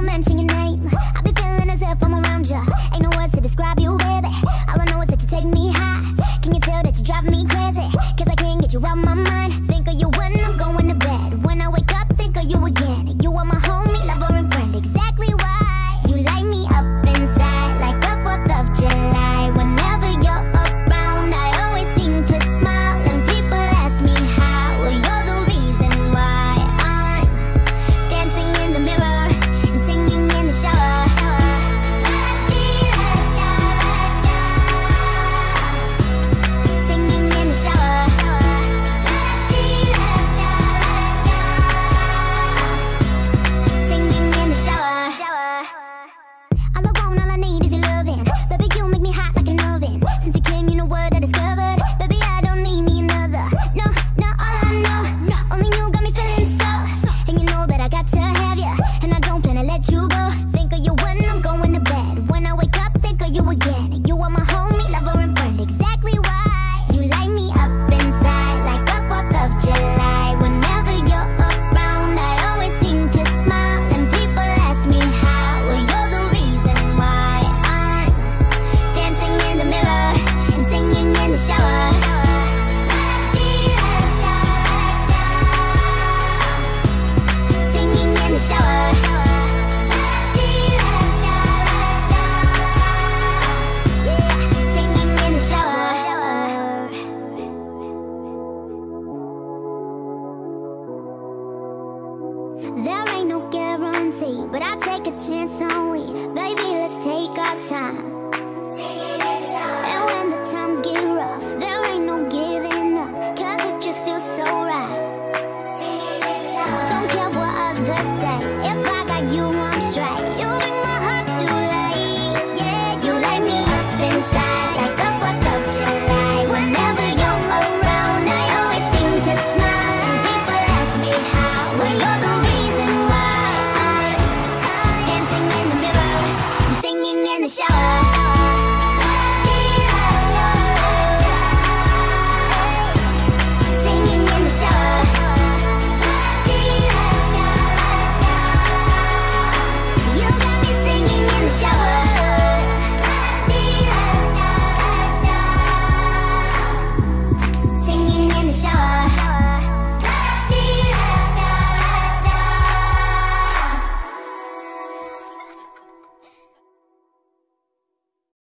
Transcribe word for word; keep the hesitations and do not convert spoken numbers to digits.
mention your name, I be feeling as if I'm around you. Ain't no words to describe you, baby. All I know is that you take me high. Can you tell that you drive me crazy? Cause I can't get you out my mind. Think of you when I'm going to bed. When I wake up, think of you again. You are my homie, lover and friend. Exactly why you light me up inside like the fourth of July. Whenever you're around, I always seem to smile. And people ask me how. Well, you're the reason why I'm dancing in the mirror and singing in the shower. Singing in the shower. Singing in the shower. All I want, all I need is your loving. Baby, you make me hot like an oven. Since you came, you know what I discovered. Baby, I don't need me another. No, no, all I know, only you got me feeling so. And you know that I got to have you, and I don't plan to let you go. Think of you when I'm going to bed. When I wake up, think of you again. You are my homie, lover and friend. Exactly why you light me up inside like the fourth of July. Whenever you're around, I always seem to smile. And people ask me how. Well, you're the reason why I'm dancing in the mirror and singing in the shower. Singing in the shower. Yeah, singing in the shower. There ain't no guarantee, but I take a chance on we. Baby, let's take our time. And when the times get rough, there ain't no giving up, cause it just feels so right. Don't care what others say, if I got you, I'm straight. You bring my heart to life, yeah. You light me up inside like the fourth of July. Whenever you're around, I always seem to smile. And people ask me how. Well, you're the reason why I'm dancing in the mirror and singing in the shower.